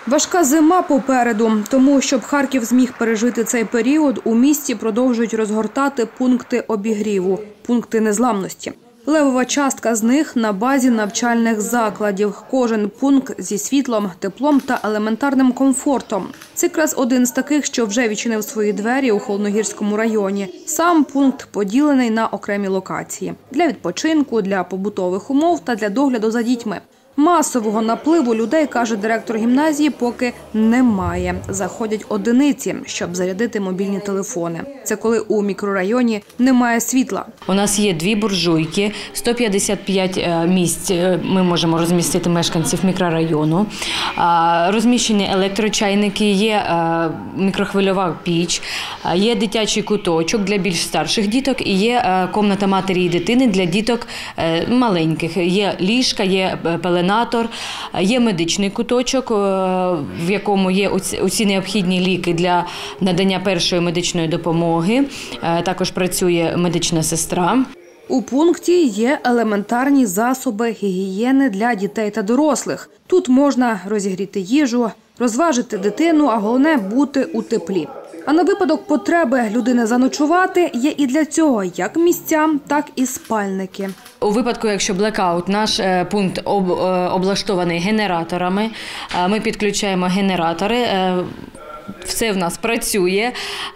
Важка зима попереду. Тому, щоб Харків зміг пережити цей період, у місті продовжують розгортати пункти обігріву, пункти незламності. Левова частка з них на базі навчальних закладів. Кожен пункт зі світлом, теплом та елементарним комфортом. Це якраз один з таких, що вже відчинив свої двері у Холодногірському районі. Сам пункт поділений на окремі локації. Для відпочинку, для побутових умов та для догляду за дітьми. Масового напливу людей, каже директор гімназії, поки немає. Заходять одиниці, щоб зарядити мобільні телефони. Це коли у мікрорайоні немає світла. У нас є 2 буржуйки, 155 місць ми можемо розмістити мешканців мікрорайону. Розміщені електрочайники, є мікрохвильова піч, є дитячий куточок для більш старших діток і є кімната матері і дитини для діток маленьких. Є ліжка, є пеленатор, є медичний куточок, в якому є усі необхідні ліки для надання першої медичної допомоги. Також працює медична сестра. У пункті є елементарні засоби гігієни для дітей та дорослих. Тут можна розігріти їжу, розважити дитину, а головне – бути у теплі. А на випадок потреби людини заночувати є і для цього як місця, так і спальники. У випадку, якщо блекаут, наш пункт облаштований генераторами, ми підключаємо генератори. Все в нас працює,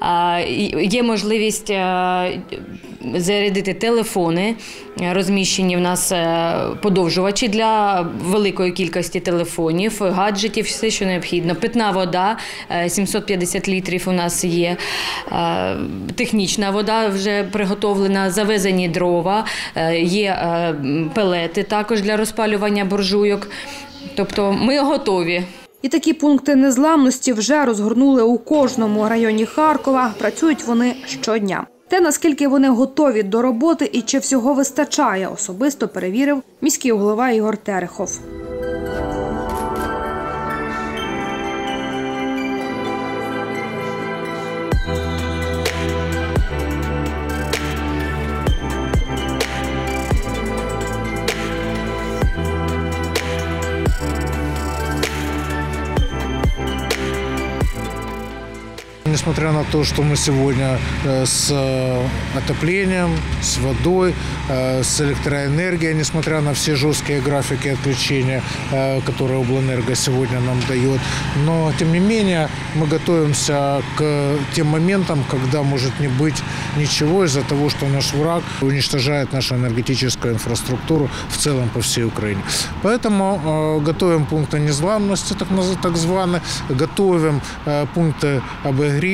є можливість зарядити телефони, розміщені в нас подовжувачі для великої кількості телефонів, гаджетів, все, що необхідно. Питна вода, 750 літрів у нас є, технічна вода вже приготовлена, завезені дрова, є пелети також для розпалювання буржуйок, тобто ми готові. І такі пункти незламності вже розгорнули у кожному районі Харкова. Працюють вони щодня. Те, наскільки вони готові до роботи і чи всього вистачає, особисто перевірив міський голова Ігор Терехов. Несмотря на то, что мы сегодня с отоплением, с водой, с электроэнергией, несмотря на все жесткие графики отключения, которые облэнерго сегодня нам дает, но тем не менее мы готовимся к тем моментам, когда может не быть ничего из-за того, что наш враг уничтожает нашу энергетическую инфраструктуру в целом по всей Украине. Поэтому готовим пункты незламности, так званые, готовим пункты обогрева,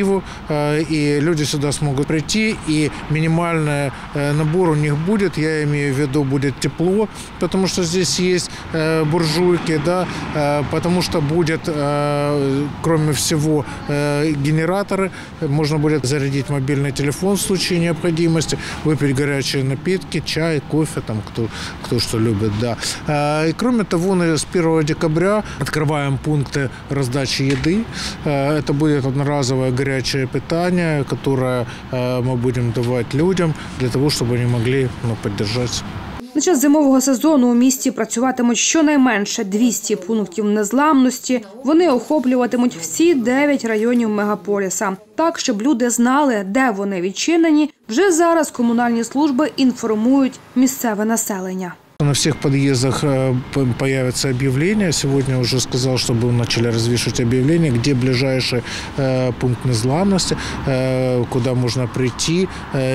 и люди сюда смогут прийти, и минимальный набор у них будет, я имею в виду, будет тепло, потому что здесь есть буржуйки, да, потому что будет, кроме всего, генераторы, можно будет зарядить мобильный телефон в случае необходимости, выпить горячие напитки, чай, кофе, там, кто что любит, да. И кроме того, с 1 декабря открываем пункты раздачи еды, это будет одноразовое горячее питание, которое мы будем давать людям для того, чтобы они могли поддержать. На час зимового сезону у місті працюватимуть щонайменше 200 пунктів незламності. Вони охоплюватимуть всі 9 районів мегаполіса. Так, щоб люди знали, де вони відчинені, вже зараз комунальні служби інформують місцеве населення. На всех подъездах появятся объявления. Сегодня уже сказал, чтобы начали развешивать объявления, где ближайший пункт незламности, куда можно прийти.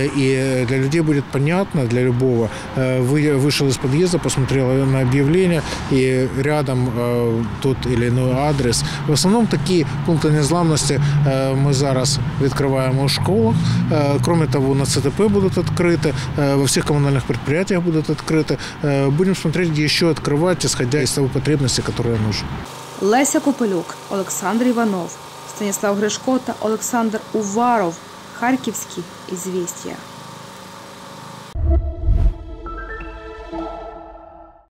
И для людей будет понятно, для любого. Вышел из подъезда, посмотрел на объявление, и рядом тот или иной адрес. В основном такие пункты незламности мы зараз открываем у школах. Кроме того, на ЦТП будут открыты, во всех коммунальных предприятиях будут открыты. Будем смотреть, где еще открывать, исходя из того потребности, которая нужна. Леся Копелюк, Олександр Іванов, Станіслав Гришко та Олександр Уваров. Харківські «Ізвістія».